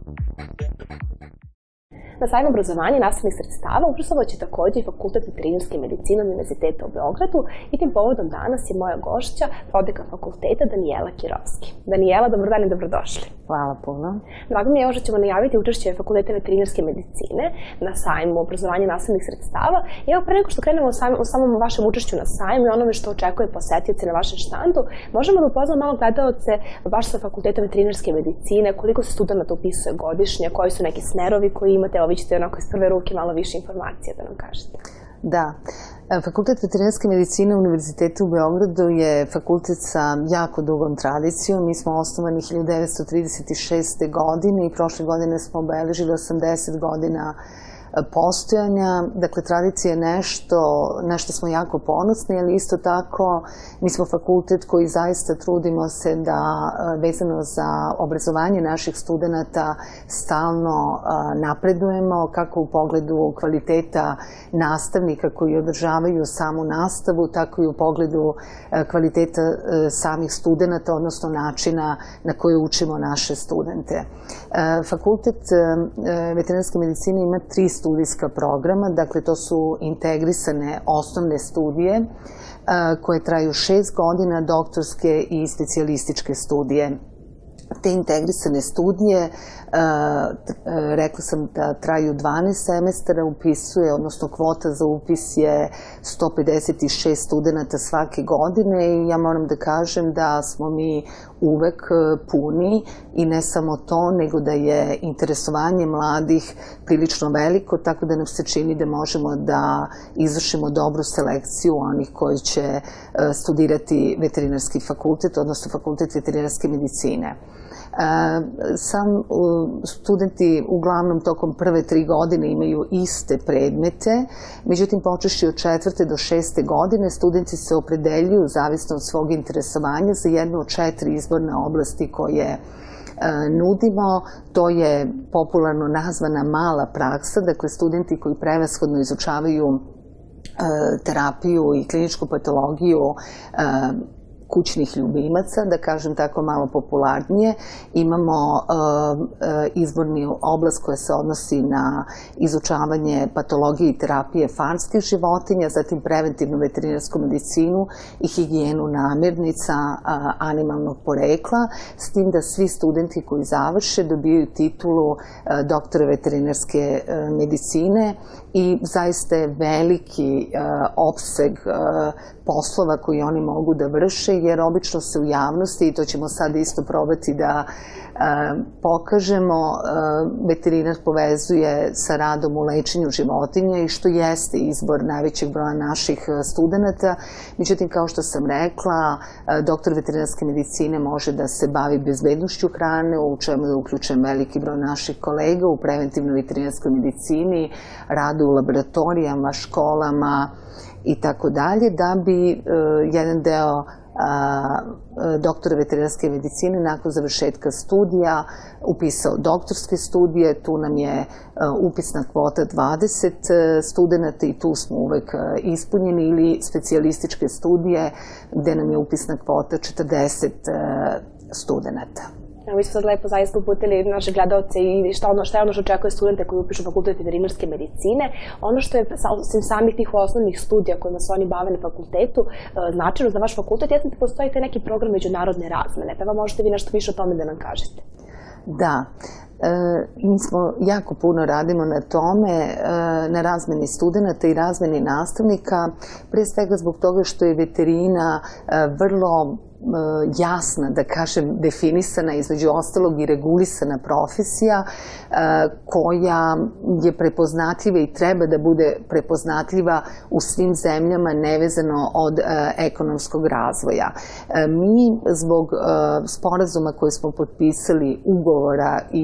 Na sajmu obrazovanja i nastavnih sredstava učestvovaće takođe i Fakultet veterinarske medicine Univerziteta u Beogradu i tim povodom danas je moja gošća, prodeka fakulteta Danijela Kirovski. Danijela, dobar dan i dobrodošli. Hvala puno. Drago mi je što ćemo najaviti učešće Fakulteta veterinarske medicine na sajmu obrazovanja i nastavnih sredstava. I evo, pre nego što krenemo o samom vašem učešću na sajmu i onome što očekuje posetioce na vašem štandu, možemo da upoznamo malo gledaoce baš sa Fakulteta veterinarske medicine, koliko se studenta upisuje godišnje, koji su neki smerovi koji imate. Vi ćete onako iz prve ruke malo više informacija da nam kažete. Da. Fakultet veterinarske medicine Univerziteta u Beogradu je fakultet sa jako dugom tradicijom. Mi smo osnovani 1936. godine i prošle godine smo obeležili 80 godina postojanja. Dakle, tradicija je na što smo jako ponosni, ali isto tako mi smo fakultet koji zaista trudimo se da vezano za obrazovanje naših studenta stalno napredujemo, kako u pogledu kvaliteta nastavnika koji održavaju samu nastavu, tako i u pogledu kvaliteta samih studenta, odnosno načina na koji učimo naše studente. Fakultet veterinarske medicine ima 3 studijska programa, dakle to su integrisane osnovne studije koje traju 6 godina, doktorske i specijalističke studije. Te integrisane studije, rekla sam da traju 12 semestara, upisuje, odnosno kvota za upis je 156 studenta svake godine i ja moram da kažem da smo mi uvek puni i ne samo to, nego da je interesovanje mladih prilično veliko, tako da nam se čini da možemo da izvršimo dobru selekciju onih koji će studirati veterinarski fakultet, odnosno fakultet veterinarske medicine. Studenti uglavnom tokom prve 3 godine imaju iste predmete, međutim počevši od 4. do 6. godine studenti se opredeljuju zavisno od svog interesovanja za jednu od 4 izborne oblasti koje nudimo. To je popularno nazvana mala praksa, dakle studenti koji prevashodno izučavaju terapiju i kliničku patologiju kućnih ljubimaca, da kažem tako malo popularnije. Imamo izborni oblast koja se odnosi na izučavanje patologije i terapije farmskih životinja, zatim preventivnu veterinarsku medicinu i higijenu namirnica animalnog porekla, s tim da svi studenti koji završe dobijaju titulu doktora veterinarske medicine i zaista je veliki opseg poslova koji oni mogu da vrše, jer obično se u javnosti, i to ćemo sad isto probati da pokažemo, veterinar povezuje sa radom u lečenju životinja i što jeste izbor najvećeg broja naših studenta. Međutim, kao što sam rekla, doktor veterinarske medicine može da se bavi bezbednošću hrane, u čemu je uključen veliki broj naših kolega u preventivnoj veterinarskoj medicini, radu u laboratorijama, školama i tako dalje, da bi jedan deo doktora veterinarske medicine nakon završetka studija upisao doktorske studije. Tu nam je upisna kvota 20 studenta i tu smo uvek ispunjeni, ili specijalističke studije gde nam je upisna kvota 40 studenta. Mi smo sad lepo zaista uputili naše gledalce i šta je ono što očekuje studente koji upišu Fakultet veterinarske medicine. Ono što je samih tih osnovnih studija kojima se oni bave na fakultetu značajno za vaš fakultet, jeste da postoji taj neki program međunarodne razmene, pa možete vi nešto više o tome da nam kažete. Da. Mi smo jako puno radimo na tome, na razmeni studenta i razmeni nastavnika, pre svega zbog toga što je veterina vrlo jasna, da kažem, definisana, između ostalog i regulisana profesija koja je prepoznatljiva i treba da bude prepoznatljiva u svim zemljama nevezano od ekonomskog razvoja. Mi zbog sporazuma koje smo potpisali, ugovora i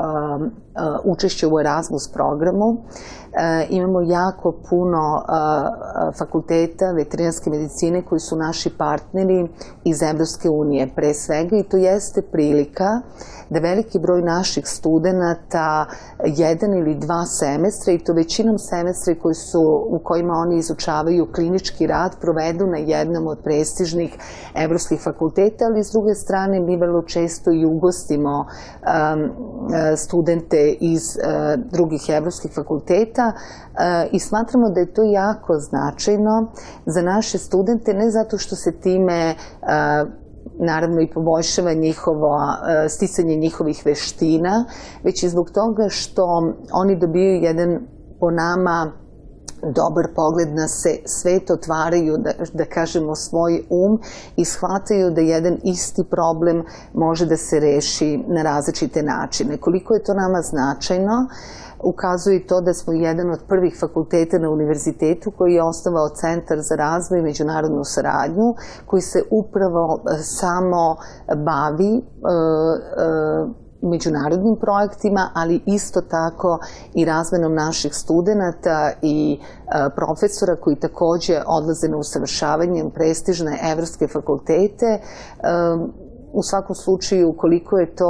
učešća u Erasmus programu, imamo jako puno fakulteta veterinarske medicine koji su naši partneri iz Evropske unije pre svega, i to jeste prilika da veliki broj naših studenata jedan ili dva semestra, i to većinom semestra u kojima oni izučavaju klinički rad, provedu na jednom od prestižnih evropskih fakulteta, ali s druge strane mi vrlo često i ugostimo studente iz drugih evropskih fakulteta i smatramo da je to jako značajno za naše studente, ne zato što se time naravno i poboljšava sticanje njihovih veština, već i zbog toga što oni dobijaju jedan, po nama, dobar pogled na svet, otvaraju, da kažemo, svoj i shvataju da jedan isti problem može da se reši na različite načine. Koliko je to nama značajno, ukazuje i to da smo jedan od prvih fakulteta na univerzitetu koji je osnovao Centar za razvoj i međunarodnu saradnju, koji se upravo samo bavi međunarodnim projektima, ali isto tako i razmenom naših studenata i profesora koji takođe odlaze na usavršavanje u prestižne evropske fakultete. U svakom slučaju, koliko je to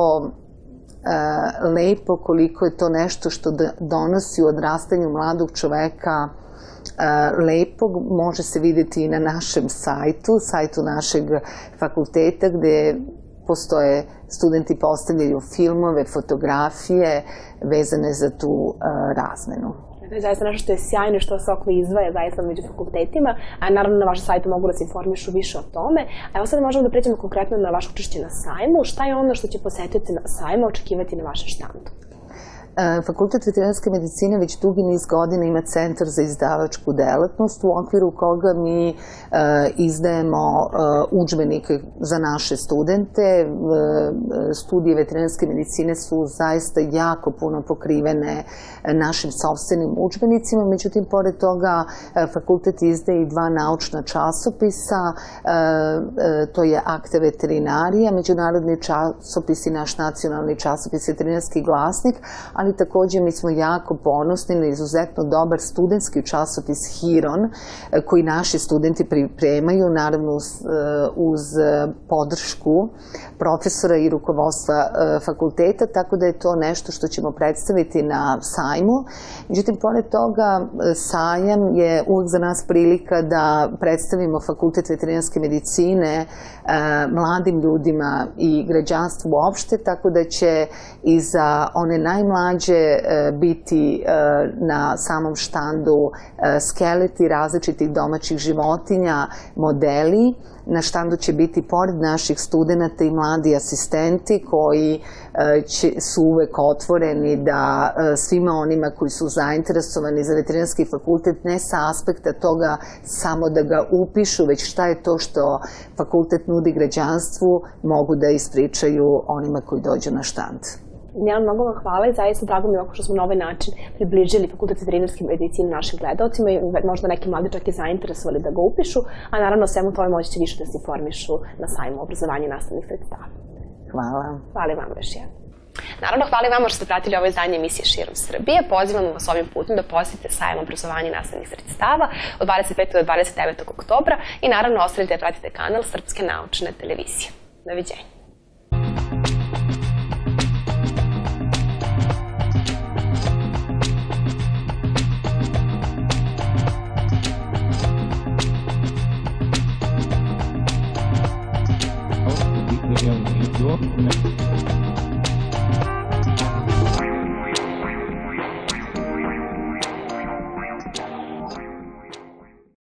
lepo, koliko je to nešto što donosi u odrastanju mladog čoveka lepog, može se videti i na našem sajtu našeg fakulteta, gde postoje, studenti postavljaju filmove, fotografije vezane za tu razmenu. To je zaista nešto što je sjajno i što se ovako izdvaja zaista među fakultetima, a naravno na vašem sajtu mogu da se informišu više o tome. A evo sad možemo da pređemo konkretno na vaše učešće na sajmu. Šta je ono što će posetioci na sajmu očekivati na vašem štandu? Fakultet veterinarske medicine već dugi niz godina ima Centar za izdavačku delatnost, u okviru koga mi izdajemo udžbenike za naše studente. Studije veterinarske medicine su zaista jako puno pokrivene našim sopstvenim udžbenicima, međutim, pored toga fakultet izdaje i dva naučna časopisa, to je Akta veterinarija, međunarodni časopis i naš nacionalni časopis Veterinarski glasnik, ali takođe mi smo jako ponosni na izuzetno dobar studentski časopis Hiron, koji naši studenti pripremaju, naravno uz podršku profesora i rukovodstva fakulteta, tako da je to nešto što ćemo predstaviti na sajmu. Međutim, pored toga, sajam je uvek za nas prilika da predstavimo Fakultet veterinarske medicine mladim ljudima i građanstvu uopšte, tako da će i za one najmlađe biti na samom štandu skeleti različitih domaćih životinja, modeli. Na štandu će biti pored naših studenata i mladi asistenti koji su uvek otvoreni da svima onima koji su zainteresovani za veterinarski fakultet, ne sa aspekta toga samo da ga upišu, već šta je to što fakultet nudi građanstvu, mogu da ispričaju onima koji dođu na štand. Nijana, mnogo vam hvala i zaista drago mi je što smo na ovaj način približili Fakultet veterinarske medicine našim gledalcima i možda neki mladi čak i zainteresovali da ga upišu, a naravno svemu tome moći će više da se informišu na sajmu obrazovanja i nastavnih sredstava. Hvala. Hvala vam još jednom. Naravno, hvala vam što ste pratili ovo izdanje emisije Širom Srbije. Pozivamo vas ovim putem da posjetite sajam obrazovanja i nastavnih sredstava od 25. do 29. oktobra i naravno ostavite da pratite kanal Srpske naučne televizije. Doviđenja.